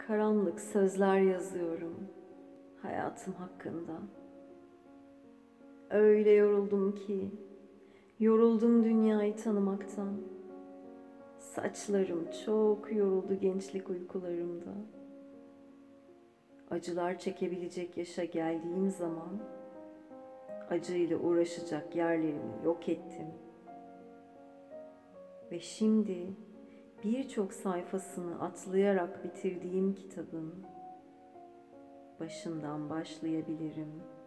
Karanlık sözler yazıyorum hayatım hakkında. Öyle yoruldum ki, yoruldum dünyayı tanımaktan. Saçlarım çok yoruldu gençlik uykularımda. Acılar çekebilecek yaşa geldiğim zaman, acıyla uğraşacak yerlerimi yok ettim. Ve şimdi birçok sayfasını atlayarak bitirdiğim kitabın başından başlayabilirim.